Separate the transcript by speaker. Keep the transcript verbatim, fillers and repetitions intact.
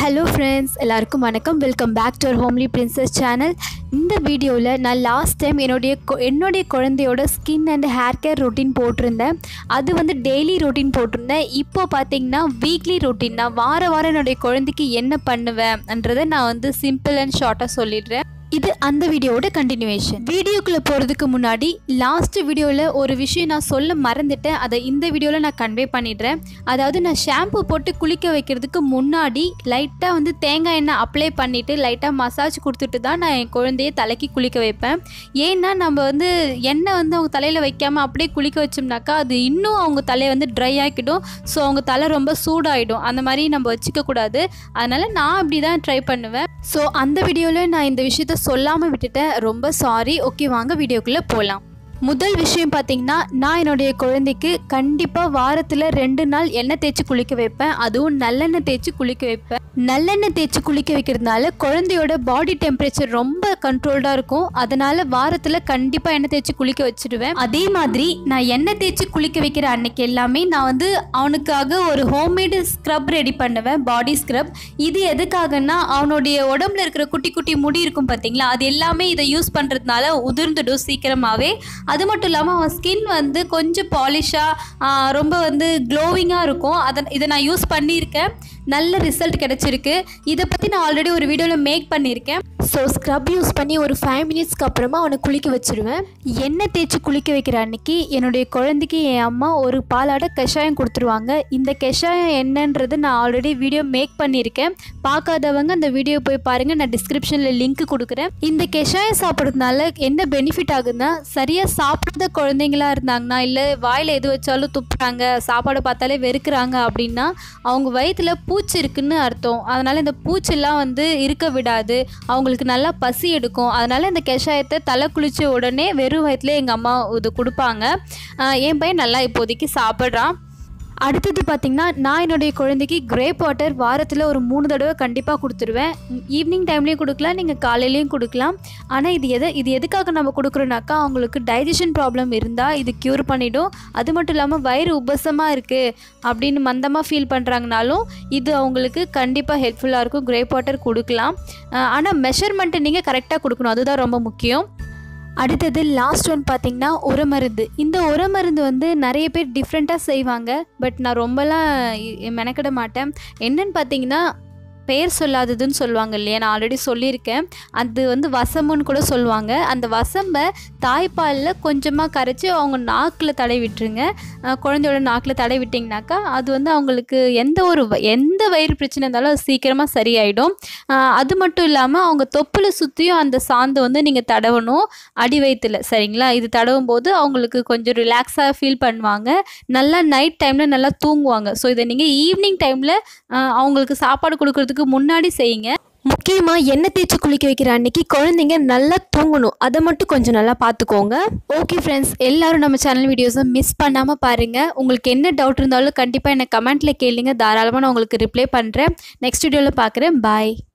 Speaker 1: Hello friends, எல்லாருக்கும் வணக்கம். Welcome back to our homely princess channel. இந்த வீடியோவில் நான் லாஸ்ட் டைம் என்னுடைய என்னுடைய குழந்தையோட skin and hair care routine போட்டிருந்தேன். அது வந்து டெய்லி ரொட்டீன் போட்டிருந்தேன். இப்போ பார்த்தீங்கன்னா வீக்லி ரொட்டீன், நான் வார வாரம் என்னுடைய குழந்தைக்கு என்ன பண்ணுவேன்ன்றதை நான் வந்து சிம்பிள் அண்ட் ஷார்ட்டாக சொல்லிடுறேன். இது அந்த வீடியோவோட கண்டினியூவேஷன். வீடியோக்குள்ளே போகிறதுக்கு முன்னாடி லாஸ்ட் வீடியோவில் ஒரு விஷயம் நான் சொல்ல மறந்துட்டேன். அதை இந்த வீடியோவில் நான் கன்வே பண்ணிடுறேன். அதாவது நான் ஷாம்பு போட்டு குளிக்க வைக்கிறதுக்கு முன்னாடி லைட்டாக வந்து தேங்காய் எண்ணெய் அப்ளை பண்ணிவிட்டு லைட்டாக மசாஜ் கொடுத்துட்டு தான் நான் என் குழந்தைய தலைக்கு குளிக்க வைப்பேன். ஏன்னா நம்ம வந்து எண்ணெய் வந்து அவங்க தலையில் வைக்காமல் அப்படியே குளிக்க வச்சோம்னாக்கா அது இன்னும் அவங்க தலையை வந்து ட்ரை ஆக்கிடும். ஸோ அவங்க தலை ரொம்ப சூடாகிடும். அந்த மாதிரி நம்ம வச்சுக்கக்கூடாது. அதனால் நான் அப்படி தான் ட்ரை பண்ணுவேன். ஸோ அந்த வீடியோவில் நான் இந்த விஷயத்த சொல்லாமல் விட்டுட்டேன். ரொம்ப சாரி. ஓகே, வாங்க வீடியோக்குள்ளே போகலாம். முதல் விஷயம் பார்த்திங்கன்னா, நான் என்னுடைய குழந்தைக்கு கண்டிப்பாக வாரத்தில் ரெண்டு நாள் எண்ணெய் தேய்ச்சி குளிக்க வைப்பேன். அதுவும் நல்லெண்ணெய் தேய்ச்சி குளிக்க வைப்பேன். நல்லெண்ணெய் தேய்ச்சி குளிக்க வைக்கிறதுனால குழந்தையோட பாடி டெம்பரேச்சர் ரொம்ப கண்ட்ரோல்டாக இருக்கும். அதனால் வாரத்தில் கண்டிப்பாக எண்ணெய் தேய்ச்சி குளிக்க வச்சுடுவேன். அதே மாதிரி நான் எண்ணெய் தேய்ச்சி குளிக்க வைக்கிற அன்னைக்கு எல்லாமே நான் வந்து அவனுக்காக ஒரு ஹோம்மேடு ஸ்க்ரப் ரெடி பண்ணுவேன், பாடி ஸ்க்ரப். இது எதுக்காகன்னா, அவனுடைய உடம்புல இருக்கிற குட்டி குட்டி முடி இருக்கும் பார்த்தீங்களா, அது எல்லாமே இதை யூஸ் பண்ணுறதுனால உதிர்ந்துடும் சீக்கிரமாகவே. அது மட்டும் இல்லாமல் அவன் ஸ்கின் வந்து கொஞ்சம் பாலிஷாக ரொம்ப வந்து க்ளோவிங்காக இருக்கும். அதை இதை நான் யூஸ் பண்ணியிருக்கேன். நல்ல ரிசல்ட் கிடச்சிருக்கு. இதை பற்றி நான் ஆல்ரெடி ஒரு வீடியோவில் மேக் பண்ணியிருக்கேன். ஸோ ஸ்க்ரப் யூஸ் பண்ணி ஒரு ஃபைவ் மினிட்ஸ்க்கு அப்புறமா அவனை குளிக்க வச்சுருவேன். எண்ணெய் தேய்ச்சி குளிக்க வைக்கிற அன்னைக்கு என்னுடைய குழந்தைக்கு என் அம்மா ஒரு பாலாட கஷாயம் கொடுத்துருவாங்க. இந்த கஷாயம் என்னன்றது நான் ஆல்ரெடி வீடியோ மேக் பண்ணியிருக்கேன். பார்க்காதவங்க அந்த வீடியோ போய் பாருங்கள். நான் டிஸ்கிரிப்ஷனில் லிங்க் கொடுக்குறேன். இந்த கஷாயம் சாப்பிட்றதுனால என்ன பெனிஃபிட் ஆகுதுன்னா, சரியாக சாப்பிட்ற குழந்தைங்களா இருந்தாங்கன்னா, இல்லை வாயில் எது வச்சாலும் துப்புறாங்க, சாப்பாடு பார்த்தாலே வெறுக்கிறாங்க அப்படின்னா அவங்க வயிற்றில் பூச்சி இருக்குன்னு அர்த்தம். அதனால் இந்த பூச்செல்லாம் வந்து இருக்க விடாது. அவங்களுக்கு நல்லா பசி எடுக்கும். அதனால் இந்த கஷாயத்தை தலை குளிச்ச உடனே வெறும் வயிற்றுல எங்கள் அம்மா இது கொடுப்பாங்க. என் பையன் நல்லா இப்போதைக்கு சாப்பிட்றான். அடுத்தது பார்த்திங்கன்னா, நான் என்னுடைய குழந்தைக்கு கிரேப் வாட்டர் வாரத்தில் ஒரு மூணு தடவை கண்டிப்பாக கொடுத்துருவேன். ஈவினிங் டைம்லேயும் கொடுக்கலாம், நீங்கள் காலையிலையும் கொடுக்கலாம். ஆனால் இது எதை இது எதுக்காக நம்ம கொடுக்குறோன்னாக்கா, அவங்களுக்கு டைஜஷன் ப்ராப்ளம் இருந்தால் இது க்யூர் பண்ணிவிடும். அது மட்டும் இல்லாமல் வயிறு உபசமாக இருக்குது அப்படின்னு மந்தமாக ஃபீல் பண்ணுறாங்கனாலும் இது அவங்களுக்கு கண்டிப்பாக ஹெல்ப்ஃபுல்லாக இருக்கும். கிரேப் வாட்டர் கொடுக்கலாம். ஆனால் மெஷர்மெண்ட்டு நீங்கள் கரெக்டாக கொடுக்கணும், அதுதான் ரொம்ப முக்கியம். அடுத்தது லாஸ்ட் ஒன் பார்த்திங்கன்னா, உரமருந்து. இந்த உரமருந்து வந்து நிறைய பேர் டிஃப்ரெண்ட்டாக செய்வாங்க. பட் நான் ரொம்பலாம் மெனக்கிட மாட்டேன். என்னன்னு பார்த்தீங்கன்னா, பெயர் சொல்லாததுன்னு சொல்லுவாங்க இல்லையா, நான் ஆல்ரெடி சொல்லியிருக்கேன். அது வந்து வசம்புன்னு கூட சொல்லுவாங்க. அந்த வசம்பை தாய்ப்பாலில் கொஞ்சமாக கரைச்சி அவங்க நாக்கில் தடை விட்டுருங்க. குழந்தையோட நாக்கில் தடை விட்டிங்கனாக்கா அது வந்து அவங்களுக்கு எந்த ஒரு எந்த வயிறு பிரச்சனை இருந்தாலும் அது சீக்கிரமாக சரியாயிடும். அது மட்டும் இல்லாமல் அவங்க தொப்புளை சுற்றியும் அந்த சாந்து வந்து நீங்கள் தடவணும் அடி வயிற்றில், சரிங்களா? இது தடவும் போது அவங்களுக்கு கொஞ்சம் ரிலாக்ஸாக ஃபீல் பண்ணுவாங்க. நல்லா நைட் டைமில் நல்லா தூங்குவாங்க. ஸோ இதை நீங்கள் ஈவினிங் டைமில் அவங்களுக்கு சாப்பாடு கொடுக்குறதுக்கு முன்னாடி செய்யுங்க. முக்கியமாக எண்ணெய் தேய்ச்சி குளிக்க வைக்கிற அன்னைக்கு குழந்தைங்க நல்லா தூங்கணும். அதை மட்டும் கொஞ்சம் நல்லா பார்த்துக்கோங்க. ஓகே ஃப்ரெண்ட்ஸ், எல்லோரும் நம்ம சேனல் வீடியோஸை மிஸ் பண்ணாமல் பாருங்கள். உங்களுக்கு என்ன டவுட் இருந்தாலும் கண்டிப்பாக என்னை கமெண்ட்டில் கேளுங்க. தாராளமாக நான் உங்களுக்கு ரிப்ளை பண்ணுறேன். நெக்ஸ்ட் வீடியோவில் பார்க்குறேன். பாய்.